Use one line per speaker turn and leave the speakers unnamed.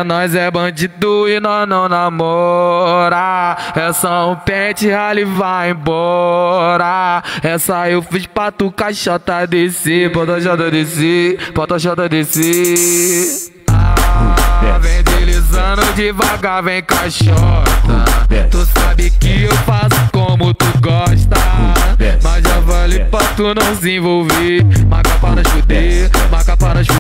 nós é bandido e nós não namora. É só um pente, rally vai embora. Essa eu fiz pra tu caixota descer. Bota a jota descer, bota a jota descer. Vem deslizando devagar, vem caixota. Tu sabe que eu faço como tu gosta, mas já vale pra tu não se envolver. Marca para fuder, marca para